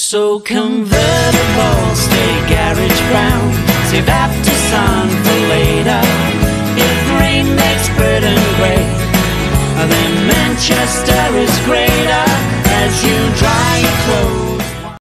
So convertible, stay garage bound, save after sun for later. If rain makes Britain great, then Manchester is greater. As you dry your clothes